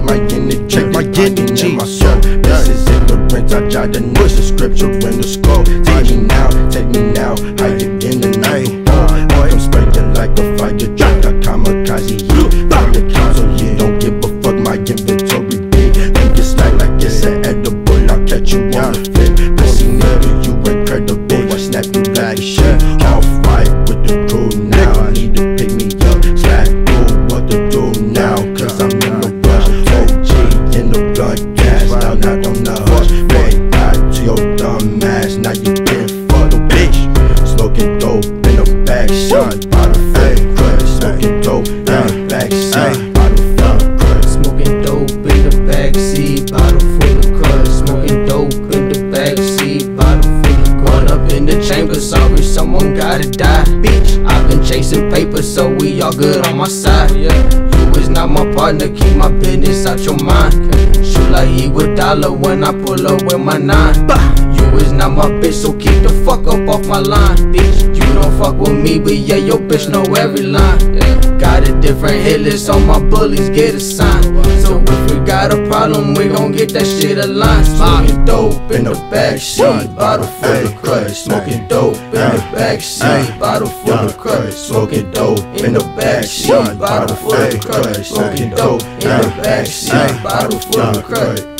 my energy, in my soul. This is ignorance, I tried to know the scripture in the scroll. Take me now, how you in the night? I'm spraying like a fire truck, I kamikaze you. From the council, you don't give a fuck, my inventory big. Think it's like it's an edible, I'll catch you on the flip. Pussy nigga, you incredible, I snap you like shit. Off-white with the crew now, I need to pick me up. Slack, what to do now, cause I'm in the rush. OG in the blood gas, now not on the hush. Red eye to your dumb ass, now you getting fucked, bitch. Smoking dope in the back, shot by the fat crud. Smoking dope in the back seat, bottle full of crud. Smoking dope in the backseat, bottle full of crud. Smoking dope in the backseat, bottle full of crud. Up in the chamber, sorry, someone gotta die, bitch. I've been chasing paper, so we all good on my side. You is not my partner, keep my business out your mind. Shoot like Iguodala when I pull up with my 9. You is not my bitch, so keep the fuck up off my line, bitch. You don't fuck with me, but yeah, your bitch know every line. Got a different hit list, so my bullies get a sign. So if we got a problem, we gon' get that shit aligned. Smoking dope in the backseat, bottle full of crud. Smoking dope in the backseat, bottle full of crud. Smoking dope in the backseat, bottle full of crud. Smoking dope in the backseat, bottle full of crud.